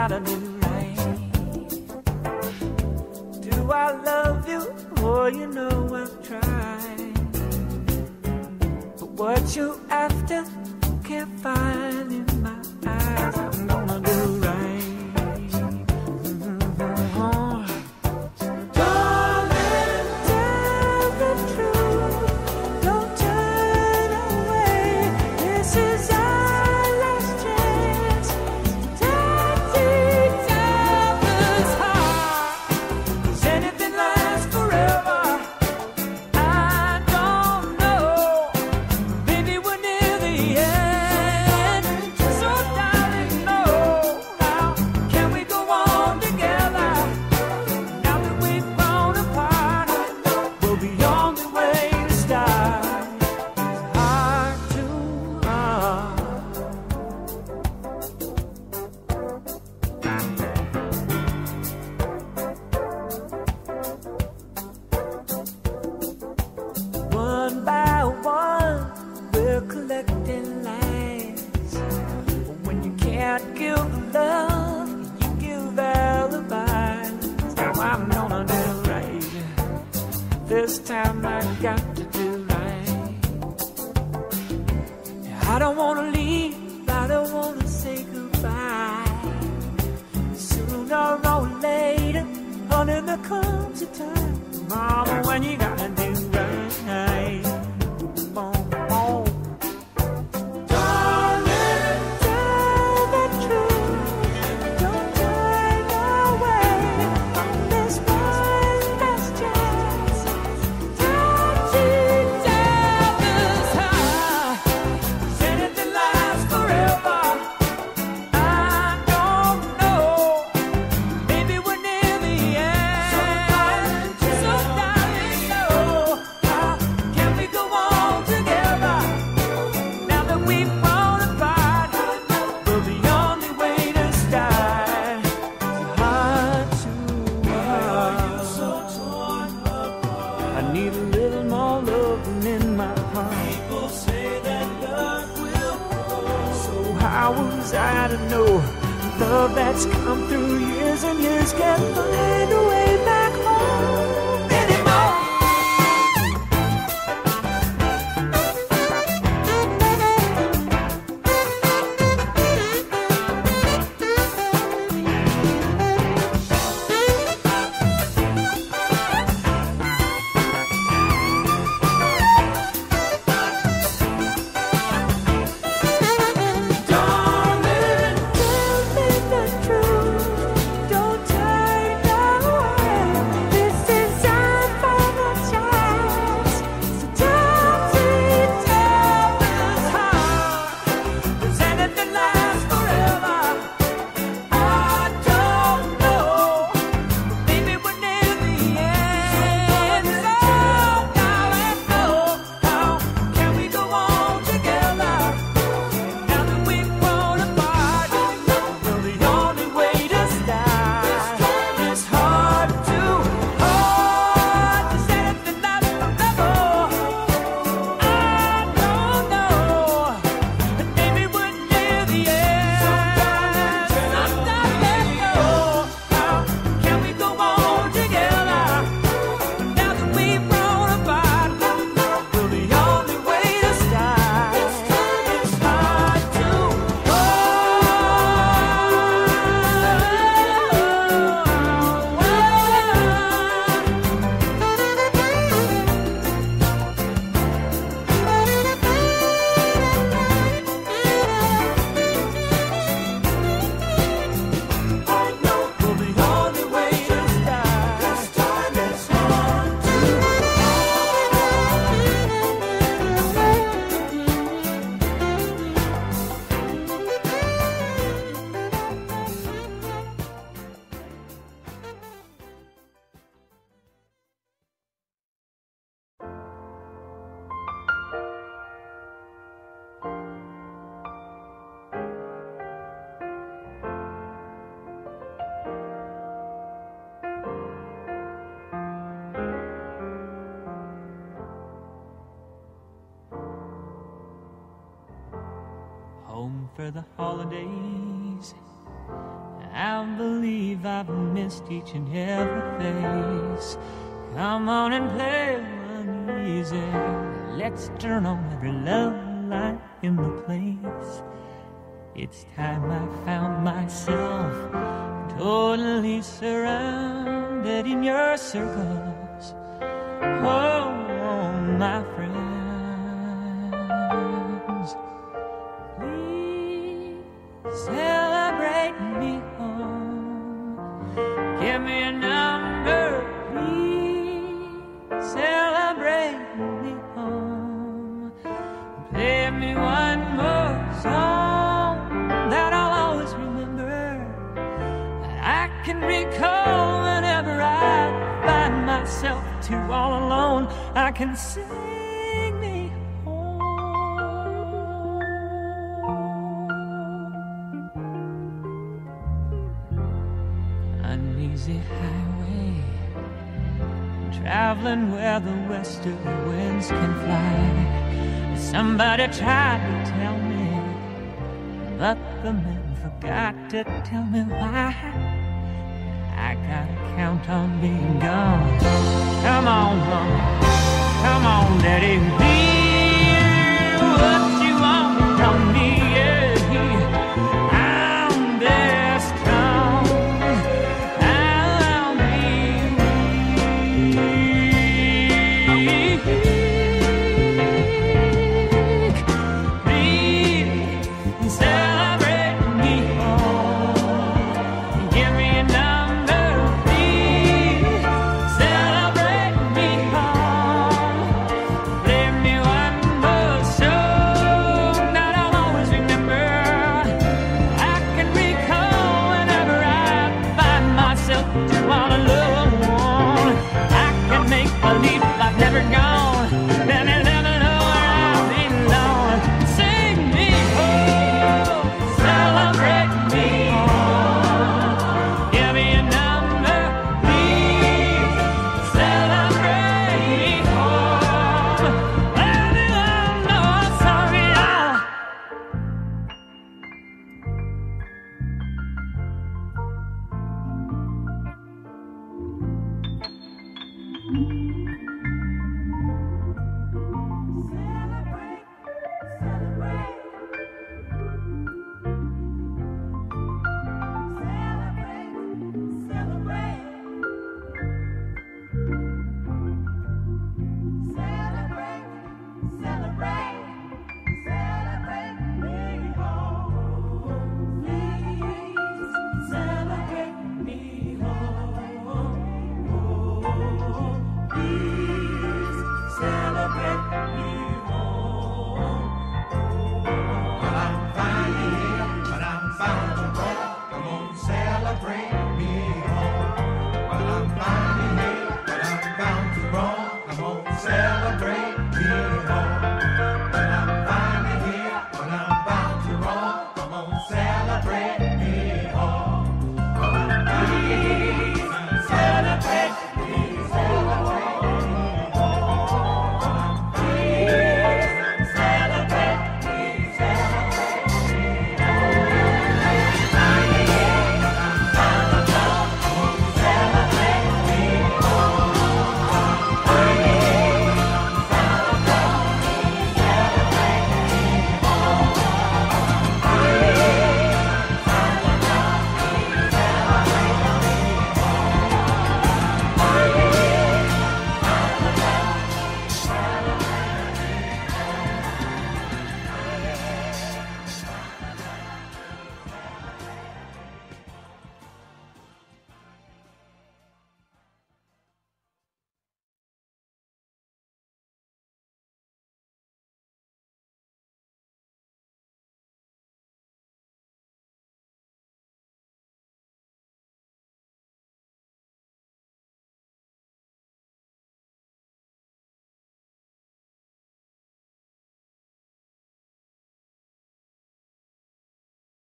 gotta do right. Do I love you? Oh, you know I've tried. But what you after can't find in my eyes. I'm gonna do right. Darling, tell the truth. Don't turn away. This is our last chance. Take each other's heart. 'Cause anything lasts forever. I don't know. Maybe we're near the end. So darling, know how can we go on together? Now that we've grown apart, we'll be on the way to start. Heart to heart. One by one, we're collecting lines. When you can't give love, you give alibis. Now I'm gonna do right. This time I got to do right. I don't wanna leave, I don't wanna say goodbye. Sooner or later, honey, there comes a time, mama, when you gotta do right. Boom, boom. Darling, tell the truth. Don't turn away from this one last chance. Touch each other's heart. 'Cause anything lasts forever. I don't know. Maybe we're near the end. So darling, know how can we go on together? Now that we've grown apart, we're the only way to start. Heart to heart. So torn apart. I need a little more loving in my heart. People say that love will grow. So how was I to know love that's come through years and years can't find a way back home anymore? Darling, tell me the truth. Don't turn away. This is our final chance. So touch each other's heart. 'Cause anything lasts forever. I don't know. Maybe we're near the end. So darling, know how can we go on together? Now that we've grown apart, we're the only way to start. It's hard to hold. Is anything lasts forever? I don't know. But maybe we're near the end. So darling, know how can we go on together? Now that we've grown apart, we're the only way to start. It's hard to home for the holidays. I believe I've missed each and every face. Come on and play uneasy. Let's turn on every love light in the place. It's time I found myself totally surrounded in your circles. Oh, my friends, please celebrate me home. Give me a number, please celebrate me home. Play me one more song that I'll always remember, that I can recall whenever I find myself too all alone. I can sing me home. Uneasy highway, traveling where the westerly winds can fly. Somebody tried to tell me, but the man forgot to tell me why. I gotta count on being gone. Come on, mama, come on, daddy, be what you want from me.